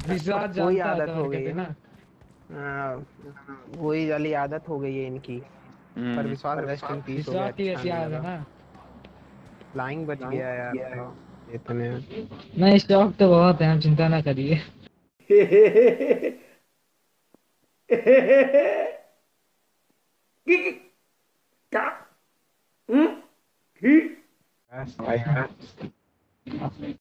विश्वास वही जानता है तो आदत और हो गई कहते है ना। ना। वही वाली आदत हो गई है इनकी। पर हम्म। विश्वास रेस्ट इन पीस हो गया, विश्वास की अच्छा वैसी नहीं आदत है लगा। ना। फ्लाइंग बच गया यार तो इतने। नहीं, स्टॉक तो बहुत है, हम चिंता ना करिए। बस भाई।